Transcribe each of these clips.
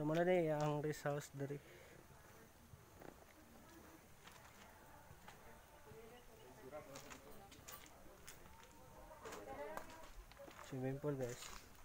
muna ni ang results dari swimming pool guys.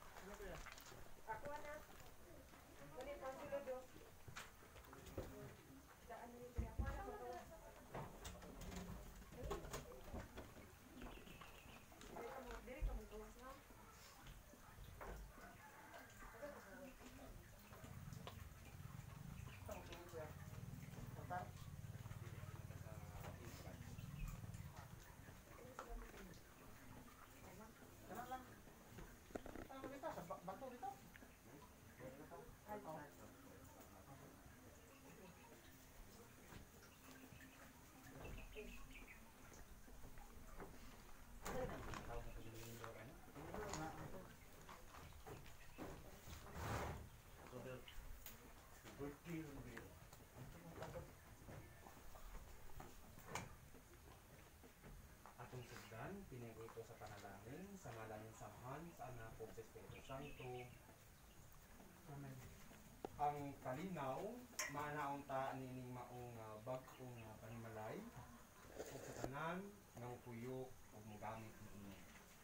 Atong sugdan, pinag-ito sa panalangin, sa ngalan ng Samahan, sa Anak o sa Espiritu Santo. Amen. Ang kalinaw, manaunta nining maong bag-ong panimalay, o sa tanan, ng puyo, o magamit niini.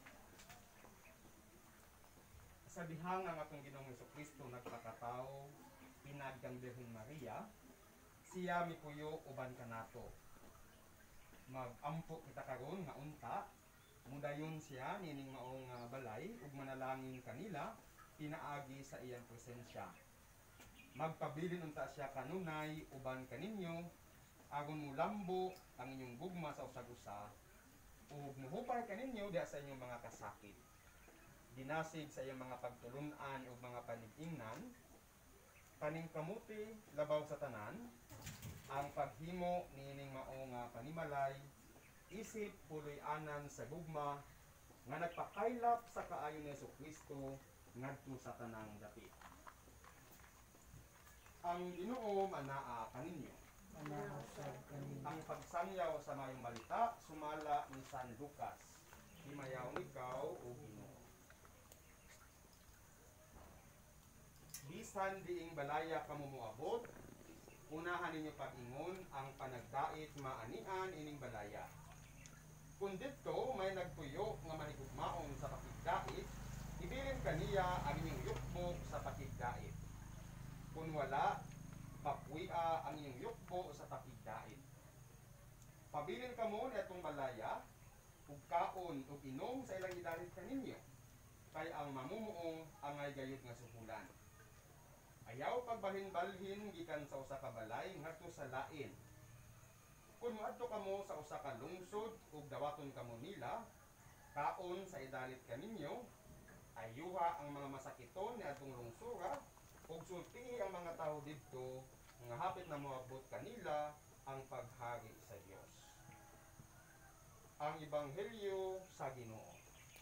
Sa bihang ang atong Ginoong Jesucristo nagpakatao, pinagkang Birhen Maria, siya mipuyo uban kanato. Mag-ampo kita karon nga unta, mudayon siya nining maong balay ug manalangin kanila pinaagi sa iyang presensya. Magpabilin unta siya kanunay uban kaninyo agon mulambo ang inyong gugma sa usag-usa ug muhupay kaninyo diha sa inyong mga kasakit. Dinasig sa iyang mga pagtulun-an ug mga panig-ingnan, paningkamuti labaw sa tanan, ang paghimo niining maong panimalay, isip puloy-anan sa gugma nga nagpakaylap sa kaayo ni Jesucristo ngadto sa tanang dapit. Ang Ginoo anaa kaninyo. Ang pagsangyaw sa mayong balita sumala ni San Lucas. Himayaw ikaw o Ginoo. Bisan diing balaya kamo moabot, unahan ninyo pag-ingon ang panagdait maanian ining balaya. Kung dito may nagtuyo nga mahigugmaon sa pakigdait, ibilin kaniya ang inyong yukbo sa pakigdait. Kung wala, papuia ang inyong yukbo sa pakigdait. Pabilin kamo ni atong balaya, ug kaon ug inom sa ilang idalit kaninyo, kay ang mamumuong angay gayud nga suhulan. Ayaw pagbalhin-balhin gikan sa usa ka balay ngadto sa lain. Kung moadto kamo sa usa ka lungsod ug dawaton kamo nila, kaon sa idalit kaninyo, ayuha ang mga masakiton ni atong lungsura ug sultihi ang mga tawo didto nga hapit na moabot kanila ang paghari sa Dios. Ang Ebanghelyo sa Ginoo.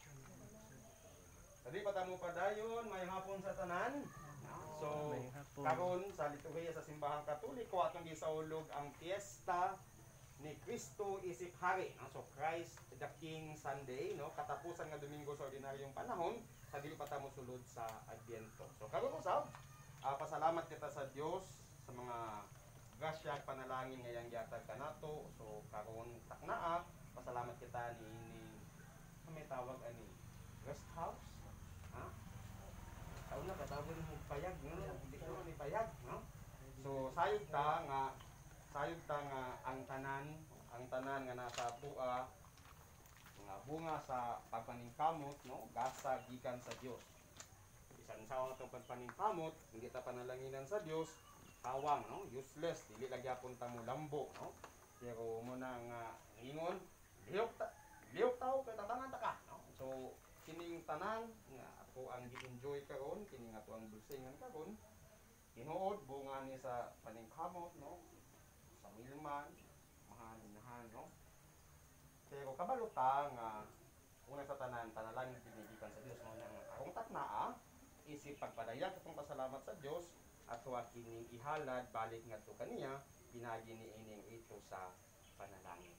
Dali pa ta mo padayon, may hapon sa tanan. So, karon sa liturhiya sa simbahang Katoliko atong gisaulog ang piyesta ni Cristo Isip Hari, so Christ the King Sunday, no, katapusan nga Domingo sa ordinaryong panahon, sa dili pa ta mo sulod sa Adbyento. So karon usab, pasalamat kita sa Dios sa mga grasya ug panalangin nga iyang gihatag kanato. So karon taknaa, pasalamat kita ni may tawag ani rest house, ha? Tao na katawag mo payag, no? Hindi ko ni payag, no? So sayod ta nga ang tanan nga nasa bua nga bunga sa pagpaningkamot, no? Gasa gikan sa Dios. Bisan sa atong pagpaningkamot, hindi ta panalanginan sa Dios, tawang, no? Useless, dili lagyapon ta mo lambo, no? Pero mo na nga ingon, lihok tao kay tabangan ta ka, no? So kining tanan nga ako ang gi-enjoy karon, kining ato ang blessingan karon, tinuod bunga ni sa paningkamot, no? Sa milman, mahanahan, no? Pero kabalo ta nga una sa tanan, panalangin pinigikan sa Dios, mo nang akong taknaa, isip pagpadayag atong pasalamat sa Dios, ato kining ihalad balik ngadto kaniya, pinagi ni ining ito sa panalangin.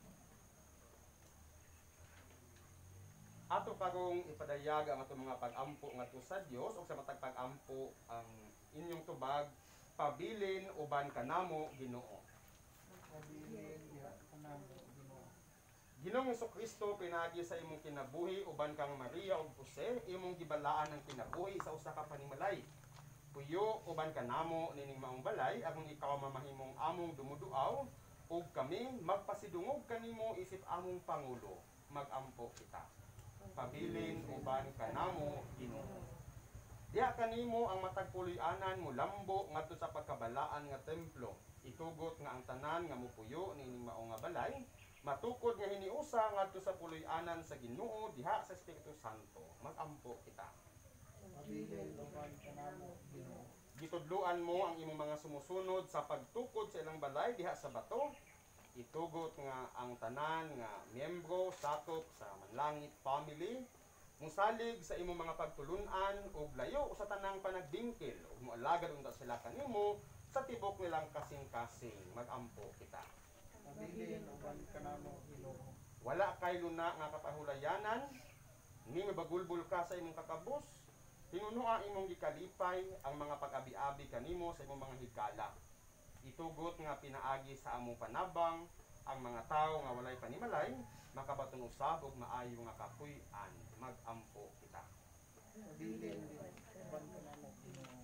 Ato karong ipadayag ang atong mga pag-ampo ngadto sa Dios ug sa matag pag-ampo ang inyong tubag pabilin uban kanamo Ginoo. Ginoong Jesucristo pinagi sa imong kinabuhi uban kang Maria ug Jose, imong gibalaan ang kinabuhi sa usa ka panimalay. Puyo uban kanamo nining maong balay agon ikaw mamahimong among dumuduaw ug kami magpasidungog kanimo isip among pangulo. Magampo kita. Pabilin uban kanamo Ginoo. Diha kanimo ang matag puloy-anan mo lambo ngadto sa pagkabalaan nga templo. Itugot nga ang tanan nga mopuyo nining maong nga balay matukod nga hiniusa ngadto sa puloy-anan sa Ginoo diha sa Espiritu Santo. Magampo kita. Pabilin uban kanamo Ginoo. Gitudloan mo ang imong mga sumusunod sa pagtukod sa ilang balay diha sa bato. Itugot nga ang tanan nga miyembro sakop sa Manlangit family musalig sa imong mga pagtulunan ug layo sa tanang panagbingkil ug moalagad unta sila kanimo sa tibok nilang kasing-kasing. Magampo kita. Pabilin uban kanamo Ginoo. Wala kay luna nga kapahulayanan ni mabagulbul ka sa imong kakabus. Tinunua imong gikalipay ang mga pag-abi-abi kanimo sa imong mga higala. Itugot nga pinaagi sa among panabang ang mga tawo nga walay panimalay makabaton usab og maayo nga kapuy-an. Magampo kita. Pabilin uban kanamo Ginoo.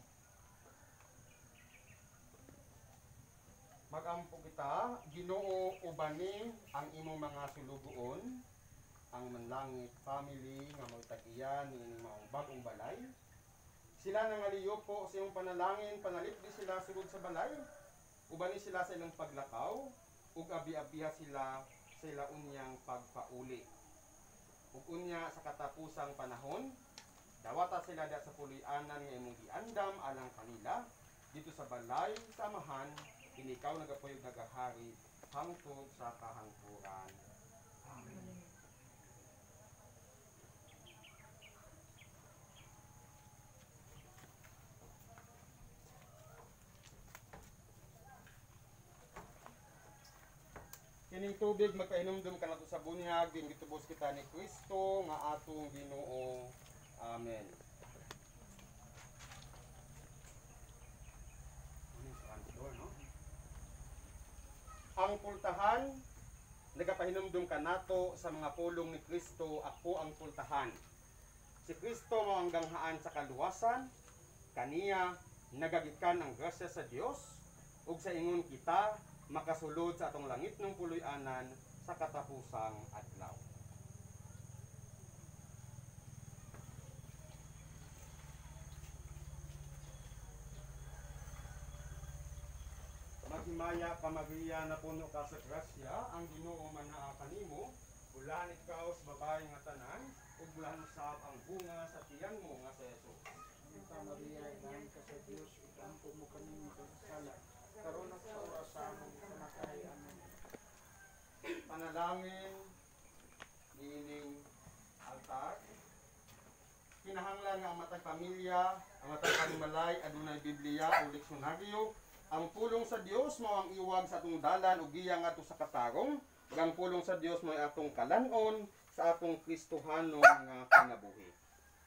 Magampo kita, Ginoo ubani ang imong mga sulugoon, ang Manlangit family nga magtag-iya niining maong bagong balay. Sila nangaliyo po sa iyong panalangin, panalipdi sila sugod sa balay. Ubani sila sa ilang paglakaw, ug abi-abiha sila sa ila unyang pagpauli. Ug unya sa katapusang panahon, dawata sila da sa puloy-anan nga imong giandam alang kanila dito sa balay samahan inikaw nagapuyog nagahari hangtod sa kahangturan. Amen. Kining tubig magpainumdum ka nato sa bunyag din gitubos kita ni Kristo nga atong Ginoo. Amen. Ang pultahan nagapahinumdum ka nato sa mga pulong ni Kristo. Ako ang pultahan. Si Kristo mao ang ganghaan sa kaluwasan. Kaniya nagagikan ang grasya sa Dios ug sa ingon kita makasulod sa atong langit ng puloy-anan sa katapusang adlaw. Maghimaya ka Maria na puno ka sa grasya, ang Ginoo manaa kanimo, ulan ikaw sa babae nga tanan, ug bulan usab ang bunga sa tiyan mo nga si Jesus. Santa Maria, inahan ka sa Dios, ikampo mo kanimo sa sala. Karon at sa oras sa among kamatay. Amen. Panalangin niining altar. Kinahanglan nga ang matag pamilya, ang matag panimalay adunay Biblia o leksyonaryo. Ang pulong sa Dios mao ang iwag sa atong dalan ug giya ngadto sa katarong. Ug ang pulong sa Dios mao atong kalanon sa atong Kristohanon nga kinabuhi.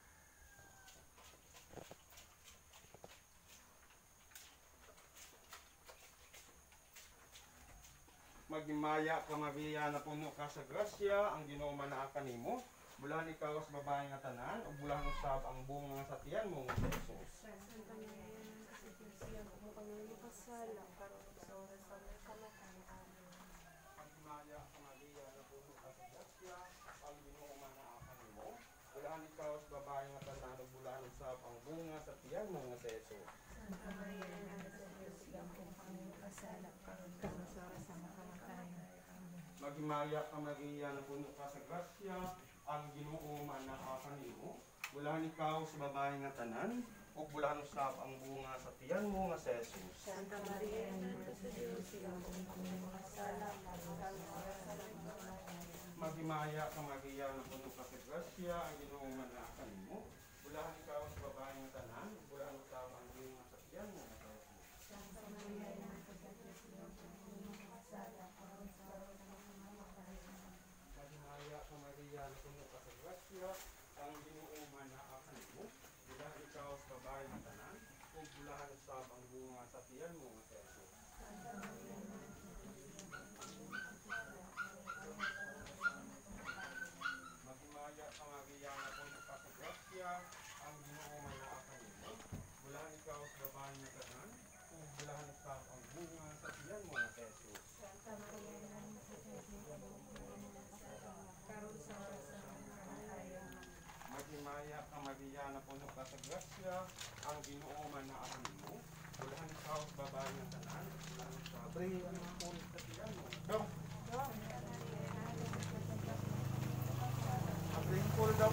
Maghimaya ka Maria na puno ka sa grasya, ang Ginoo manaa kanimo. Bulahan ikaw sa babae nga tanan, ug bulahan usab ang bunga sa tiyan mo nga si Jesus. Santa Maria, sa Diyos iyang kumapangalipasalam, karon sa oras sa aming kamatay. Amen. Maghimaya ka Maria na puno ka sa grasya, ang Ginoo manaa kanimo. Bulahan ikaw sa babae nga tanan, ug bulahan usab ang bunga sa tiyan mo nga si Jesus. Santa Maria, sa Diyos iyang kumapangalipasalam, karon sa oras sa aming kamatay. Amen. Maghimaya ka Maria na puno ka sa grasya, ang Ginoo manaa kanimo. Bulahan ikaw sa babae nga tanan, ug bulahan usab ang bunga sa tiyan mo nga si Jesus. Santa Maria, sa Diyos iyang kumapangalipasalam, karon sa oras sa aming kamatay. Maghimaya ka Maria na puno ka sa grasya, ang Ginoo manaa kanimo. Bulahan ikaw sa babae nga tanan, ug bulahan usab ang bunga sa tiyan mo nga si Jesus. Santa Maria, sa Diyos iyang kumapangalipasalam, karon sa oras sa aming kamatay. Maghimaya ka Maria na puno ka sa grasya, ang Ginoo manaa kanimo. Bulahan ikaw sa babae nga tanan, ug bulahan usab ang bunga sa tiyan mo nga Jesus. Magimaya ka Maria na po nagpasagrasya, ang Ginoo manaakan nimo. Bulahan ikaw sa babae nga tanan, ug bulahan sa ang bunga sa tiyan mo nga Jesus. Magimaya ka Maria na puno ka sa grasya, ang Ginoo manaakan nimo. Bulahan ikaw sa babae nga tanan, bulahan sa sa tiyan mo. Dong. Sprinkle daw.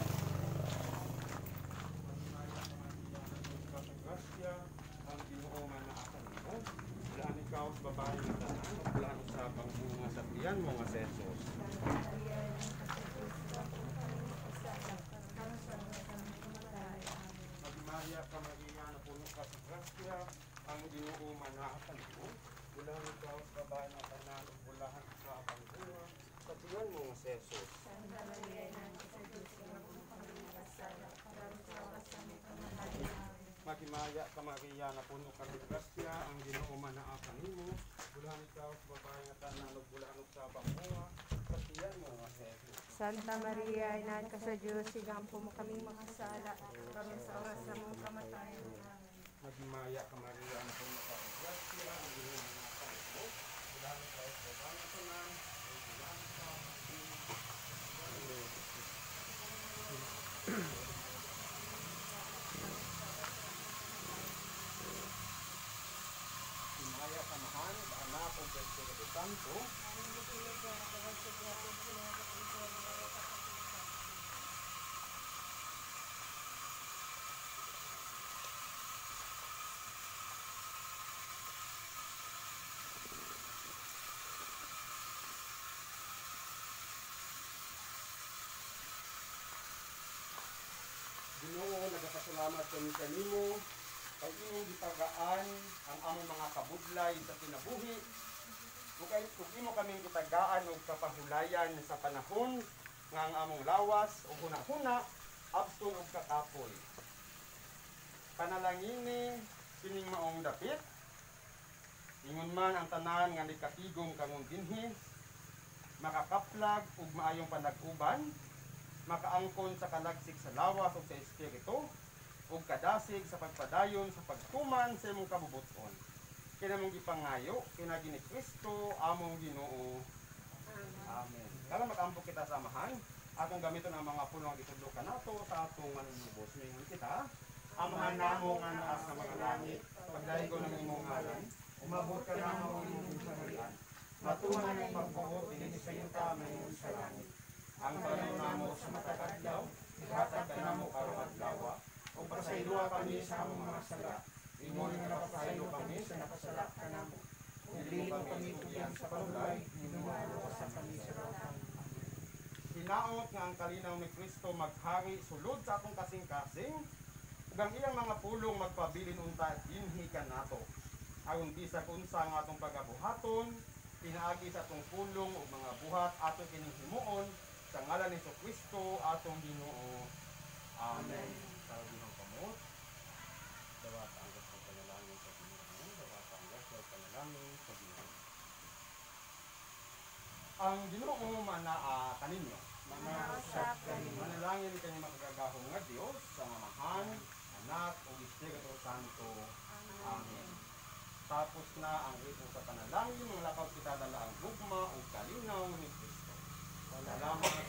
Magimaya ka Maria na puno ka sa grasya, ang Ginoo manaakan nimo. Bulahan ikaw sa babae nga tanan, bulahan sa bunga sa tiyan mo nga Jesus. Magimaya ka Maria na puno ka sa grasya, ang Ginoo manaakan nimo. Bulahan ikaw sa babae nga tanan, bulahan sa bunga sa tiyan mo nga Jesus. Magimaya ka Maria na puno ka sa grasya, ang Ginoo manaakan nimo. Bulahan ikaw sa babae nga tanan, bulahan sa bunga sa tiyan mo nga Jesus. Santa Maria, Ina ka sa Diyos, igampo mo kaming makasala, kami sa oras sa mong kamatayan. Magimaya ka Maria na puno ka sa grasya, ang Ginoo manaakan nimo. Bulahan ikaw sa babae nga tanan, bulahan sa bunga. Magimaya ka Mahal sa Anak ug sa Espiritu Santo. Ginoo, nagapasalamat kami kanimo kay imong gitagaan ang among mga kabudlay sa kinabuhi. Ug imo kaming gitagaan og kapahulayan sa panahon nga ang among lawas ug hunahuna abson og kakapoy. Panalangini kining maong dapit. Ingon man ang tanan nga nikatigom kangon dinhi, makakaplag ug maayong panag-uban, makaangkon sa kalagsik sa lawas ug sa espiritu, ug kadasig sa pagpadayon sa pagtuman sa imong kabubuton. Kinamong gipangayo kinagi ni Kristo among Ginoo. Amen. Kala mag-ambok kita samahan, atong gamiton ang mga puno nga gitudlo kanato sa atong manunubos. Mingon kita, Amahan namo nga naas sa mga langit, pagdaigo ng imong ngalan, umabot ka namo imong kaharian. Matuman ang pagbuot dinhi sa yuta mayon sa langit. Ang panon namo sa matag adlaw, ihatag ka namo karong adlaw, ug pasayloa kami sa among mga sala. Imo nga napasaylo kami sa nakasala ka namo. Dili mo kami tugyan sa palulay, hinualo sa kami sa rotang. Hinaot nga ang kalinaw ni Kristo maghari sulod sa atong kasing-kasing, ug ang iyang mga pulong magpabilin unta dinhi kanato. Aron bisag unsa nga atong pagabuhaton, pinaagi sa atong pulong ug mga buhat atong kining himuon sa ngalan ni Kristo atong Ginoo. Amen. Sa Ginoo kamot. Dawat ang gusto panalangin sa Ginoo, dawat ang gusto panalangin sa Ginoo. Ang Ginoo manaa kaninyo. Manausap kaninyo. Manalangin kani makagagahong nga Dios sa Amahan, Anak ug Espiritu Santo. Amen. Tapos na ang rito sa panalangin, mga lakaw kita dala ang gugma o kalinaw ni Kristo. Salamat